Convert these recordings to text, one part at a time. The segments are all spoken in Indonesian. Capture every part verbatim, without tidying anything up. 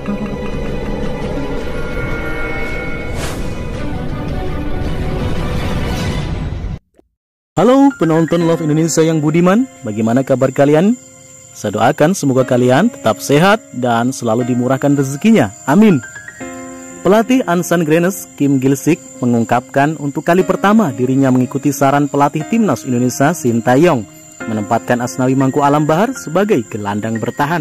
Halo penonton Love Indonesia yang budiman, bagaimana kabar kalian? Saya doakan semoga kalian tetap sehat dan selalu dimurahkan rezekinya, amin. Pelatih Ansan Grennes, Kim Gil-sik, mengungkapkan untuk kali pertama dirinya mengikuti saran pelatih Timnas Indonesia Shin Tae-yong, menempatkan Asnawi Mangku Alam Bahar sebagai gelandang bertahan.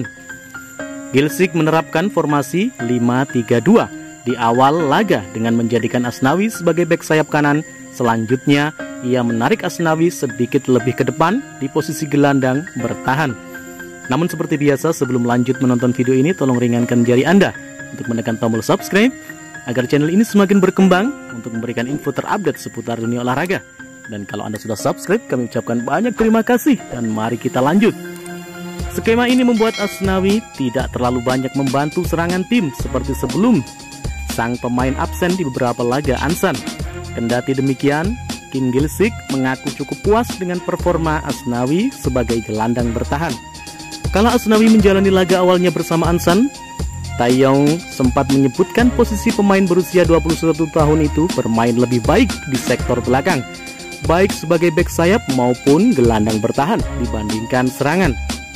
Gil-sik menerapkan formasi lima tiga dua di awal laga dengan menjadikan Asnawi sebagai bek sayap kanan. Selanjutnya, ia menarik Asnawi sedikit lebih ke depan di posisi gelandang bertahan. Namun seperti biasa, sebelum lanjut menonton video ini, tolong ringankan jari Anda untuk menekan tombol subscribe agar channel ini semakin berkembang untuk memberikan info terupdate seputar dunia olahraga. Dan kalau Anda sudah subscribe, kami ucapkan banyak terima kasih dan mari kita lanjut. Skema ini membuat Asnawi tidak terlalu banyak membantu serangan tim seperti sebelum sang pemain absen di beberapa laga Ansan. Kendati demikian, Kim Gil-sik mengaku cukup puas dengan performa Asnawi sebagai gelandang bertahan. Kala Asnawi menjalani laga awalnya bersama Ansan, Tae-yong sempat menyebutkan posisi pemain berusia dua puluh satu tahun itu bermain lebih baik di sektor belakang, baik sebagai bek sayap maupun gelandang bertahan dibandingkan serangan.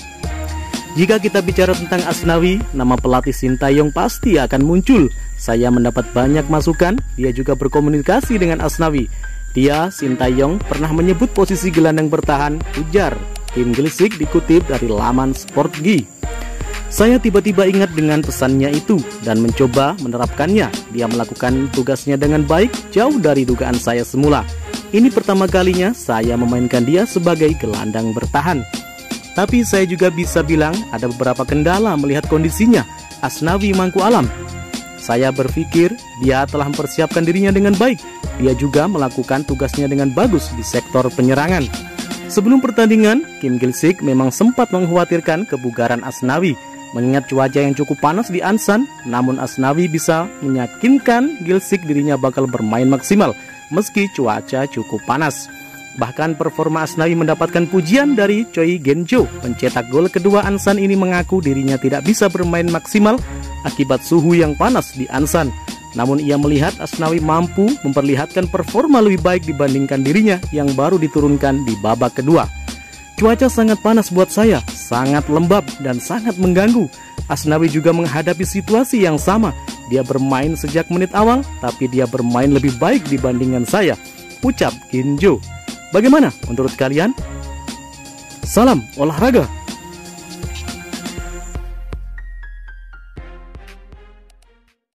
Jika kita bicara tentang Asnawi, nama pelatih Shin Tae-yong pasti akan muncul. Saya mendapat banyak masukan, dia juga berkomunikasi dengan Asnawi. Dia, Shin Tae-yong, pernah menyebut posisi gelandang bertahan, ujar Kim Gil-sik dikutip dari laman Sportgi. Saya tiba-tiba ingat dengan pesannya itu dan mencoba menerapkannya. Dia melakukan tugasnya dengan baik, jauh dari dugaan saya semula. Ini pertama kalinya saya memainkan dia sebagai gelandang bertahan. Tapi saya juga bisa bilang ada beberapa kendala melihat kondisinya, Asnawi Mangku Alam. Saya berpikir dia telah mempersiapkan dirinya dengan baik. Dia juga melakukan tugasnya dengan bagus di sektor penyerangan. Sebelum pertandingan, Kim Gil-sik memang sempat mengkhawatirkan kebugaran Asnawi, mengingat cuaca yang cukup panas di Ansan. Namun Asnawi bisa meyakinkan Gil-sik dirinya bakal bermain maksimal meski cuaca cukup panas. Bahkan performa Asnawi mendapatkan pujian dari Choi Genjo. Pencetak gol kedua Ansan ini mengaku dirinya tidak bisa bermain maksimal akibat suhu yang panas di Ansan. Namun ia melihat Asnawi mampu memperlihatkan performa lebih baik dibandingkan dirinya yang baru diturunkan di babak kedua. Cuaca sangat panas buat saya, sangat lembab dan sangat mengganggu. Asnawi juga menghadapi situasi yang sama. Dia bermain sejak menit awal, tapi dia bermain lebih baik dibandingkan saya, ucap Genjo. Bagaimana menurut kalian? Salam olahraga!